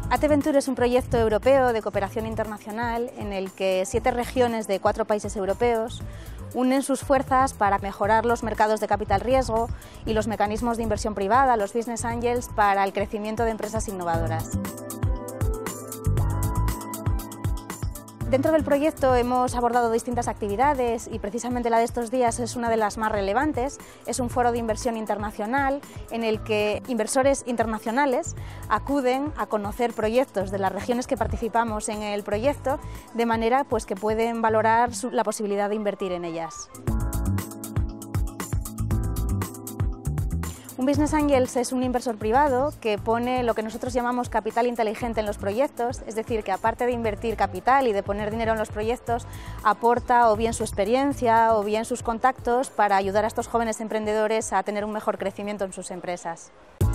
AT-Venture es un proyecto europeo de cooperación internacional en el que 7 regiones de 4 países europeos unen sus fuerzas para mejorar los mercados de capital riesgo y los mecanismos de inversión privada, los business angels, para el crecimiento de empresas innovadoras. Dentro del proyecto hemos abordado distintas actividades y precisamente la de estos días es una de las más relevantes. Es un foro de inversión internacional en el que inversores internacionales acuden a conocer proyectos de las regiones que participamos en el proyecto, de manera que pueden valorar la posibilidad de invertir en ellas. Un Business Angels es un inversor privado que pone lo que nosotros llamamos capital inteligente en los proyectos, es decir, que aparte de invertir capital y de poner dinero en los proyectos, aporta o bien su experiencia o bien sus contactos para ayudar a estos jóvenes emprendedores a tener un mejor crecimiento en sus empresas.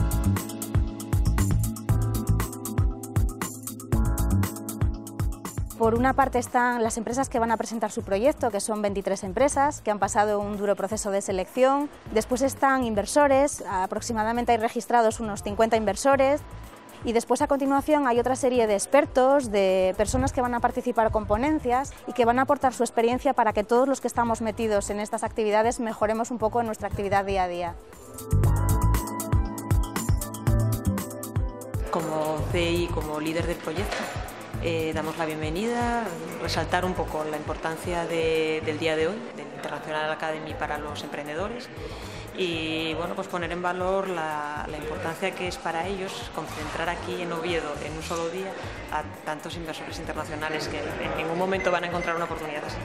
Por una parte están las empresas que van a presentar su proyecto, que son 23 empresas, que han pasado un duro proceso de selección. Después están inversores, aproximadamente hay registrados unos 50 inversores. Y después, a continuación, hay otra serie de expertos, de personas que van a participar con ponencias y que van a aportar su experiencia para que todos los que estamos metidos en estas actividades mejoremos un poco en nuestra actividad día a día. Como CI, como líder del proyecto, damos la bienvenida, resaltar un poco la importancia del día de hoy, del International Academy para los emprendedores y bueno, pues poner en valor la importancia que es para ellos concentrar aquí en Oviedo en un solo día a tantos inversores internacionales que en ningún momento van a encontrar una oportunidad así.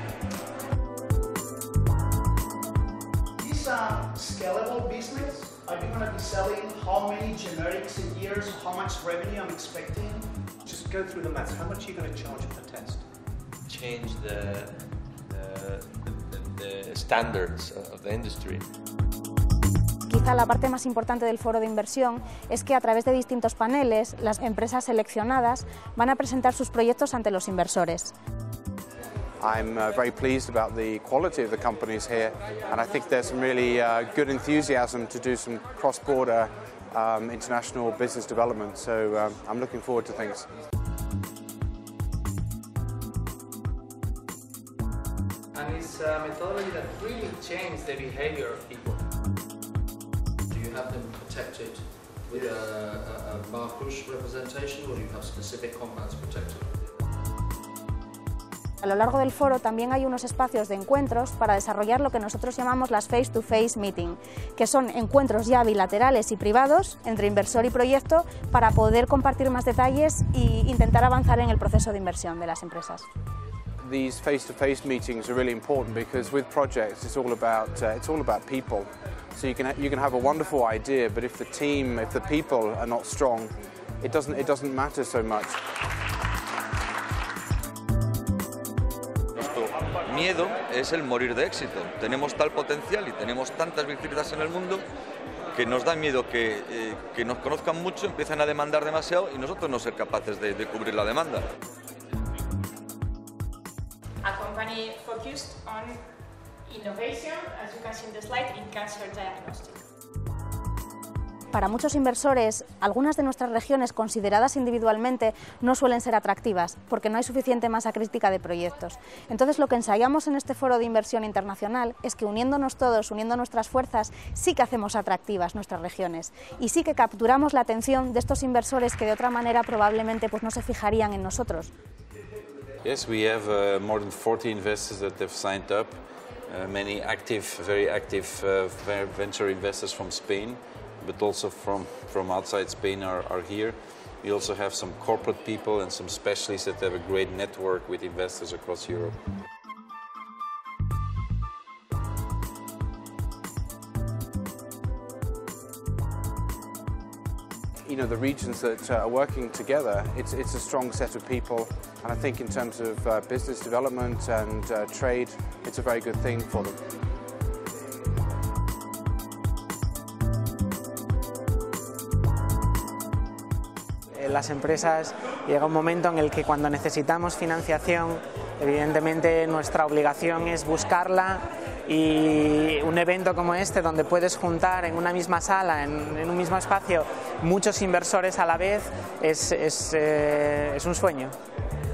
Scalable business? Are you going to be selling how many generics a year, so how much revenue I'm expecting? Just go through the maths. How much are you going to charge per test? Change the standards of the industry. Quizá la parte más importante del foro de inversión es que a través de distintos paneles las empresas seleccionadas van a presentar sus proyectos ante los inversores. I'm very pleased about the quality of the companies here, and I think there's some really good enthusiasm to do some cross-border international business development, so I'm looking forward to things. And it's a methodology that really changed the behavior of people. Do you have them protected with a Marcus representation, or do you have specific compounds protected? A lo largo del foro también hay unos espacios de encuentros para desarrollar lo que nosotros llamamos las face-to-face meeting, que son encuentros ya bilaterales y privados entre inversor y proyecto para poder compartir más detalles e intentar avanzar en el proceso de inversión de las empresas. These face-to-face meetings are really important because with projects it's all about people. So you can have a wonderful idea, but if the people are not strong, it doesn't matter so much. Miedo es el morir de éxito. Tenemos tal potencial y tenemos tantas bicicletas en el mundo que nos da miedo que nos conozcan mucho, empiezan a demandar demasiado y nosotros no ser capaces de cubrir la demanda. A company focused on innovation, as you can see in the slide, in cancer diagnostics. Para muchos inversores, algunas de nuestras regiones consideradas individualmente no suelen ser atractivas porque no hay suficiente masa crítica de proyectos. Entonces, lo que ensayamos en este foro de inversión internacional es que uniéndonos todos, uniendo nuestras fuerzas, sí que hacemos atractivas nuestras regiones y sí que capturamos la atención de estos inversores que de otra manera probablemente no se fijarían en nosotros. Yes, we have more than 40 investors that have signed up, many very active venture investors from Spain. But also from outside Spain are here. We also have some corporate people and some specialists that have a great network with investors across Europe. You know, the regions that are working together, it's a strong set of people, and I think in terms of business development and trade, it's a very good thing for them. Las empresas llega un momento en el que cuando necesitamos financiación Evidentemente nuestra obligación es buscarla, y un evento como este, donde puedes juntar en una misma sala, en un mismo espacio, muchos inversores a la vez, es un sueño.